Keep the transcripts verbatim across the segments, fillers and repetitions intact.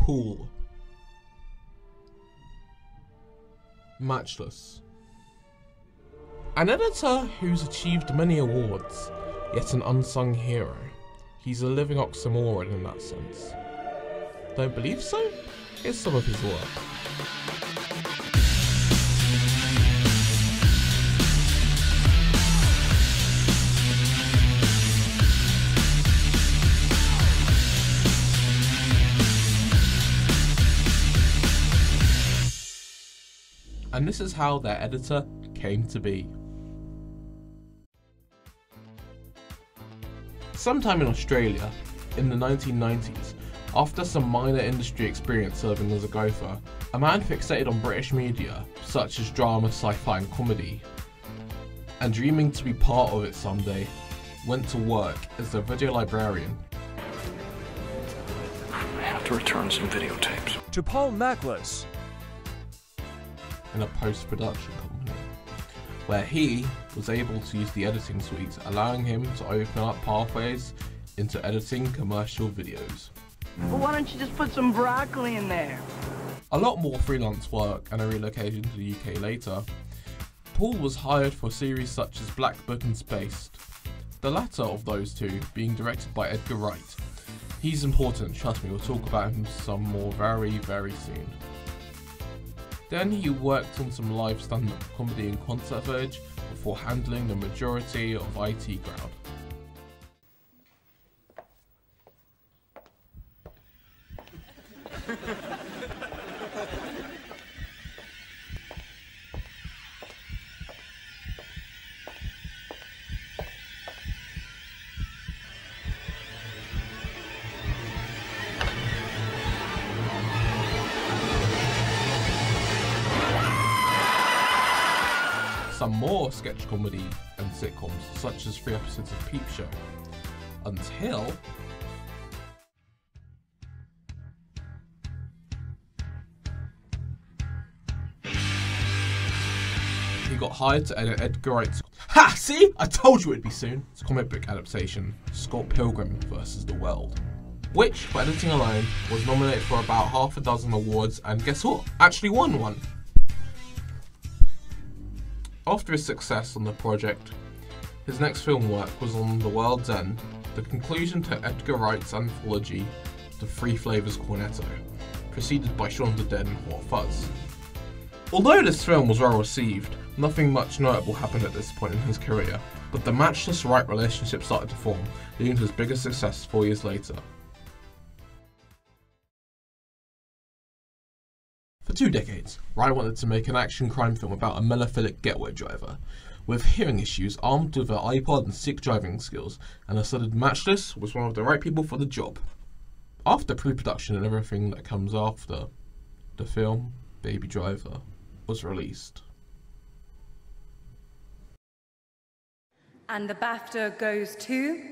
Paul. Matchless. An editor who's achieved many awards, yet an unsung hero. He's a living oxymoron in that sense. Don't believe so? Here's some of his work. And this is how their editor came to be. Sometime in Australia, in the nineteen nineties, after some minor industry experience serving as a gopher, a man fixated on British media, such as drama, sci-fi and comedy, and dreaming to be part of it someday, went to work as a video librarian. I have to return some videotapes. To Paul Matchless. In a post-production company, where he was able to use the editing suite, allowing him to open up pathways into editing commercial videos. Well, why don't you just put some broccoli in there? A lot more freelance work and a relocation to the U K later, Paul was hired for series such as Black Book and Spaced, the latter of those two being directed by Edgar Wright. He's important, trust me, we'll talk about him some more very, very soon. Then he worked on some live stand-up comedy and concert footage before handling the majority of I T crowd. Some more sketch comedy and sitcoms, such as three episodes of Peep Show, until he got hired to edit Edgar Wright's Ha! See? I told you it'd be soon! It's a comic book adaptation, Scott Pilgrim versus the World, which, for editing alone, was nominated for about half a dozen awards, and guess what? Actually won one! After his success on the project, his next film work was on The World's End, the conclusion to Edgar Wright's anthology, The Three Flavors Cornetto, preceded by Shaun of the Dead and Hot Fuzz. Although this film was well received, nothing much notable happened at this point in his career, but the matchless Wright relationship started to form, leading to his biggest success four years later. For two decades, Wright wanted to make an action crime film about a melophilic getaway driver with hearing issues armed with an iPod and sick driving skills, and decided Matchless was one of the right people for the job. After pre-production and everything that comes after, the film, Baby Driver, was released. And the BAFTA goes to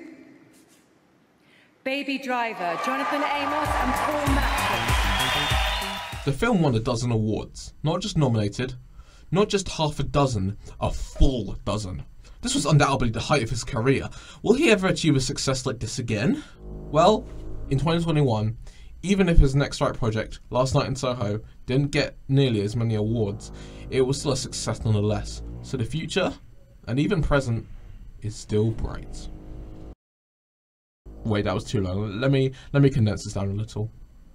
Baby Driver, Jonathan Amos and Paul Matchless. The film won a dozen awards, not just nominated, not just half a dozen, a full dozen. This was undoubtedly the height of his career. Will he ever achieve a success like this again? Well, in twenty twenty-one, even if his next Wright project, Last Night in Soho, didn't get nearly as many awards, it was still a success nonetheless. So the future, and even present, is still bright. Wait, that was too long. Let me, let me condense this down a little.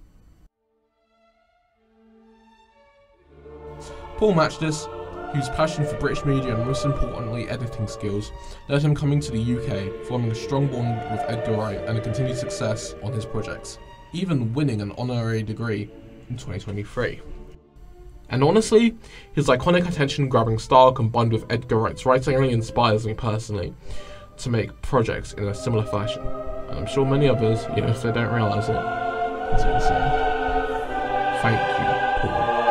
Paul Matchless, whose passion for British media and most importantly editing skills led him coming to the U K, forming a strong bond with Edgar Wright and a continued success on his projects, even winning an honorary degree in twenty twenty-three. And honestly, his iconic attention-grabbing style combined with Edgar Wright's writing really inspires me personally to make projects in a similar fashion. And I'm sure many others, even if they don't realise it, can say the same. Thank you, Paul.